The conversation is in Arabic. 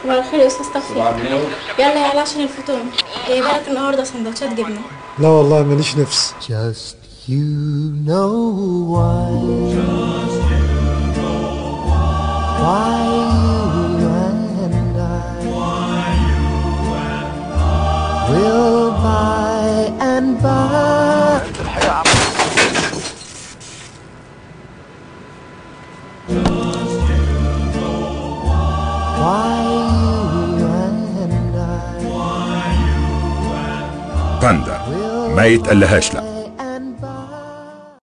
صباح الخير يا استاذ توفيق. يلا يلا عشان الفطور، جايبه لك النهارده سندوتشات جبنه. لا والله ماليش نفس. Just you know why you and I will by and by. باندا ما يتقلهاش لا.